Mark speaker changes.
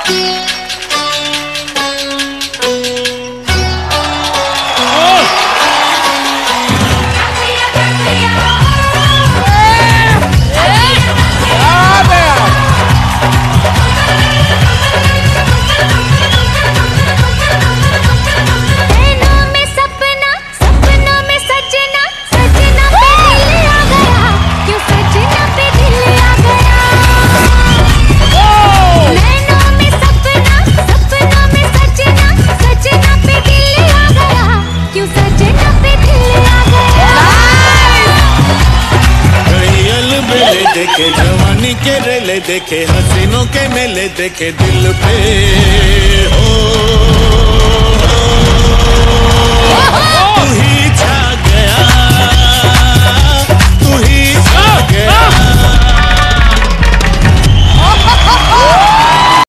Speaker 1: देखे जवानी के रेले देखे हसीनों के मेले देखे दिल पे हो